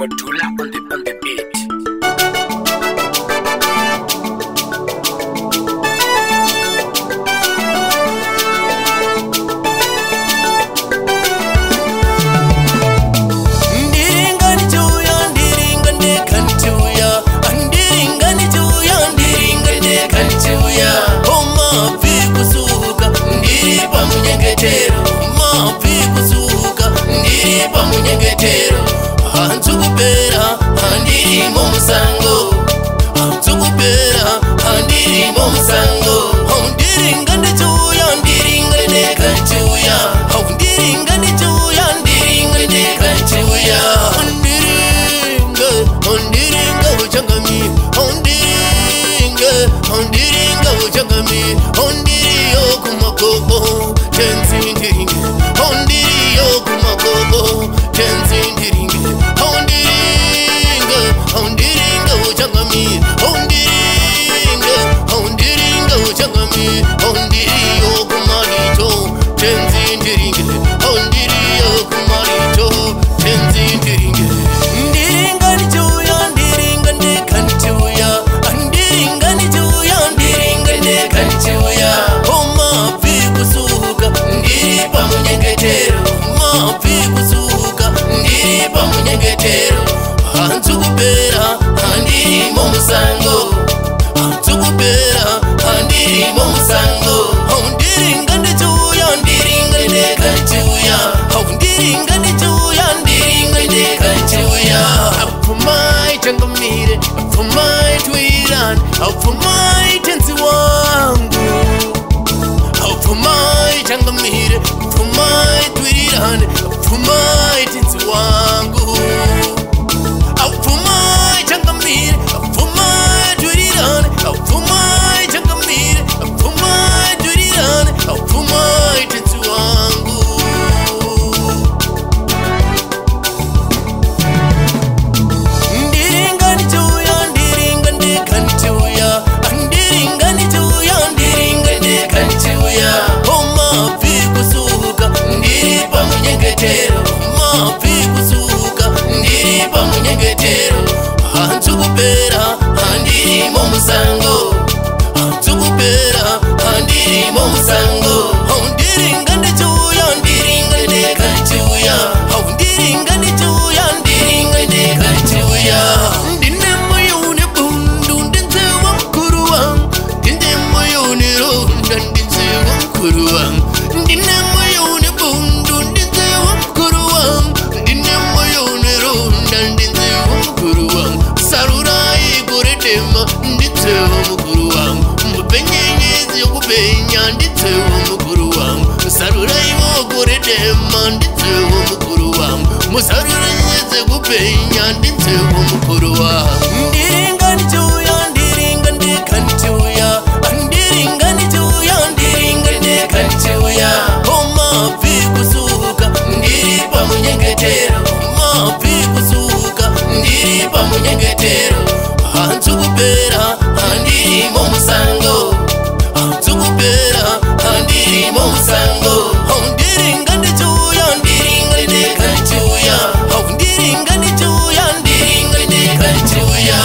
Motula on the beat. Antukupera andiri momusango, antukupera andiri momusango. Ondiringa ndichuya, ndiringa ndekachuya, ondiringa ndichuya, ndiringa ndekachuya. Ondiringa, ondiringa uchangami, ondiringa uchangami, ondiriyo kumakoko, tenzi ndiringa, ondiriyo kumakoko, tenzi ndiringa. Ondiringa uchangami, ondiringa uchangami, ondiriyo kumarito, tenzi ndiringe, ondiriyo kumarito, tenzi ndiringe. Ndiringa ndichuya, ndiringa ndekanchuya, ndiringa ndichuya, ndiringa ndekanchuya. Mapi kusuka, ndiri pamunyengetero, mapi kusuka, ndiri pamunyengetero. Antukupera andiri momusango, antukupera andiri momusango. Ondiringa ndichuya, ndiringa ndekachuya, ondiringa ndichuya, ndiringa ndekachuya. Apfumai changamire, apfumai twirani, apfumai tenzi wangu, apfumai changamire, apfumai twirani, apfumai tenzi wangu. Apfumai changamire, apfumai twirani, apfumai changamire, apfumai twirani, apfumai tenzi wangu. Ndiringa ndichuya, ndiringa ndekanchuya, ndiringa ndichuya, ndiringa ndekanchuya. Mapi kusuka, ndiri pamunyengetero, mapi kusuka, ndiri pamunyengetero. Antukupera andiri momusango, antukupera andiri momusango. Ondiringa ndichuya, ndiringa ndekachuya, ondiringa ndichuya, ndiringa ndekachuya. Ndine moyoni bundu ndinzewa mkuru wangu, ndine moyoni ronda ndinzewa mkuru wangu. Ndine moyoni bundu ndinzewa mkuru wangu, ndine moyoni ronda ndinzewa mkuru wangu. Sarurai kuredema nditsewa mukuru wangu, mupenyenyezi yokupenya nditsewa mukuru wangu. Sarurai kuredema nditsewa mukuru wangu, musarurai kupenya nditsewa mukuru wangu. Ndiringa ndichuya, ndiringa ndekanchuya, ndiringa ndichuya, ndiringa ndekanchuya. Mapi kusuka, ndiri pamunyengetero, mapi kusuka, ndiri pamunyengetero. Antukupera andiri momusango, antukupera andiri momusango. Ondiringa ndichuya, ndiringa ndekachuya, ondiringa ndichuya, ndiringa ndekachuya.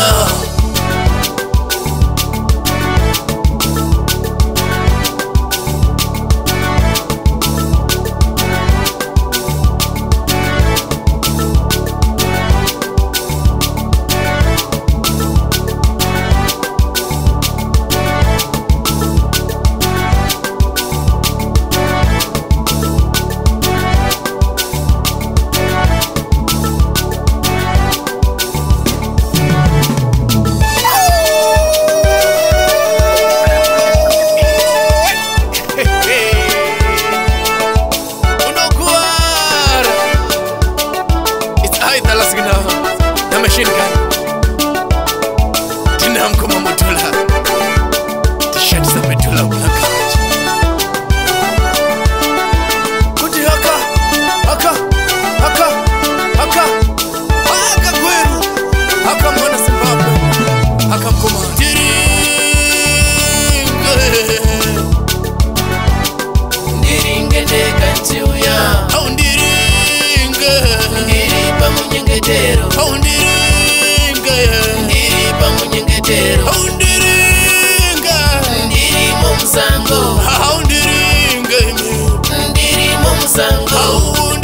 Ndiringa ndekachuya, ndiringa pamunyengetero Ndiringa ndiri pamunyengetero Ndiringa ndiri mu musango Ndiringa ndiri mu musango